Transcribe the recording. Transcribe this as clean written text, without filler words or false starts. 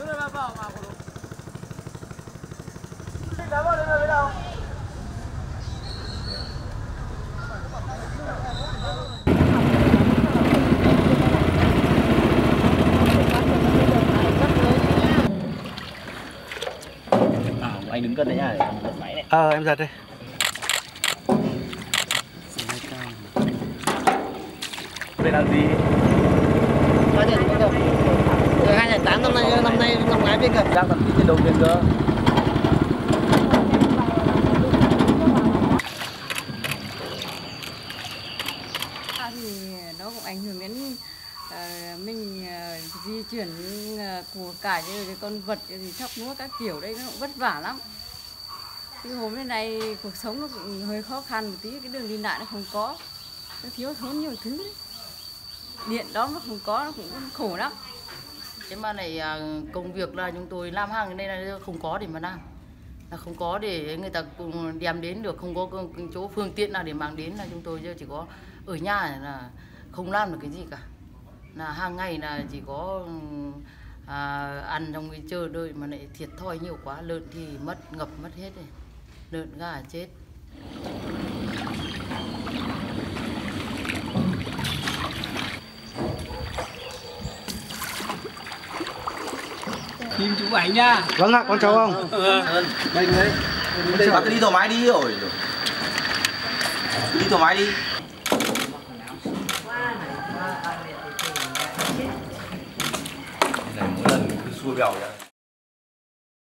Anh đứng cân đấy nha, để em giật máy này. Em giật đi. Đây làm gì? Bao nhiêu tiền cân? Từ 2008 năm nay năm ngoái biết cân. Đang tập trên đầu tiên cơ. Thì nó cũng ảnh hưởng đến mình di chuyển của cải như con vật thì thóc lúa các kiểu đây nó cũng vất vả lắm. Cái hôm nay này cuộc sống nó cũng hơi khó khăn một tí, cái đường đi lại nó không có, nó thiếu thốn nhiều thứ đấy. Điện đó nó không có, nó cũng khổ lắm. Thế mà này công việc là chúng tôi làm hàng đây là không có để mà làm, là không có để người ta cùng đem đến được, không có chỗ phương tiện nào để mang đến, là chúng tôi chỉ có ở nhà là không làm được cái gì cả, là hàng ngày là chỉ có ăn trong cái chờ đợi mà lại thiệt thòi nhiều quá, lợn thì ngập mất hết rồi, lợn gà chết. Phim chụp ảnh nha. Vâng ạ, con chào ông. Đây đấy. Đây bác cứ đi thoải mái đi rồi. Đi thoải mái đi. Này mỗi lần cứ xui bèo nhá.